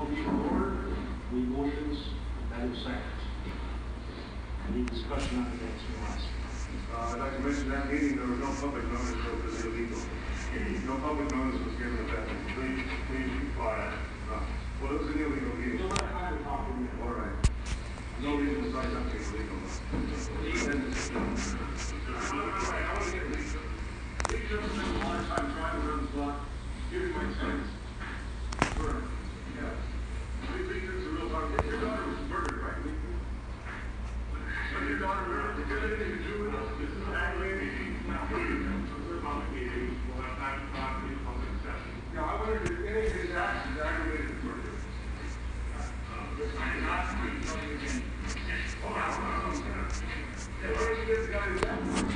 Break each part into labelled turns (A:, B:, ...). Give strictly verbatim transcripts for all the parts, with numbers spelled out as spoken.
A: be in order. We motions, that is second. Any discussion on the next one?
B: Uh, I'd like to mention that meeting, there was no public notice, so it was illegal. No public notice was given at that meeting. Please, please be quiet. Uh, well, it was an illegal meeting.
A: You'll let Tyler talk to me.
B: All right. No reason to say something illegal.
A: These gentlemen spend a lot of time driving around the block, giving my sense. Sure. Yeah. We think it's a real problem. Your daughter was murdered, right? When your daughter murdered, did you have anything to do with it? This is aggravating. We'll have time to talk in public session. Yeah, I wondered if any of his actions aggravated murder. I'm not going to tell you again. Hold on, hold on, hold on. Yeah, where did you get the guy who's acting?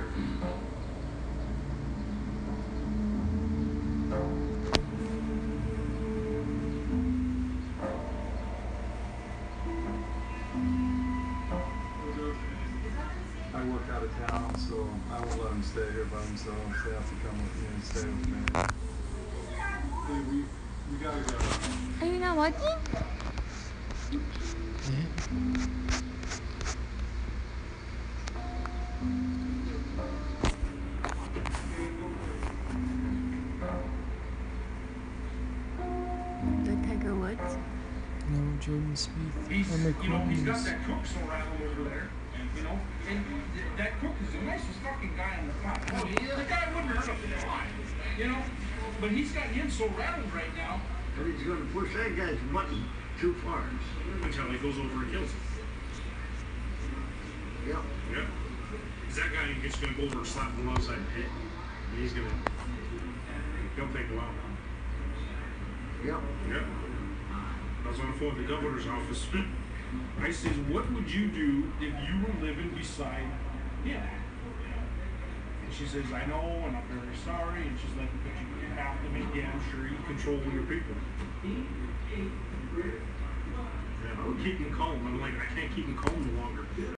C: I work out of town, so I won't let them stay here by themselves. They have to come with me and stay with me. Hey, we, we gotta go.
D: Are you not watching? The Tiger Woods?
E: No, Jordan Spieth.
F: He's,
E: on the
F: you know, he's got
E: corners.
F: that cook so rattled over there, and, you know, and th that cook is the nicest fucking guy on the planet. Oh, he, the guy wouldn't hurt him in the line, you know, but he's got him so rattled right now.
G: But he's going to push that guy's button too far.
H: Until he goes over and kills him.
G: Yeah.
H: Yeah. Because that guy is going to go over and slap him alongside the head. And he's going to, he'll take him out.
G: Yeah.
H: Yeah. I was on the phone with the governor's office. I says, what would you do if you were living beside him? And she says, I know, and I'm very sorry. And she's like, but you have to make damn sure you control your people. Yeah, I would keep him calm. I'm like, I can't keep him calm no longer.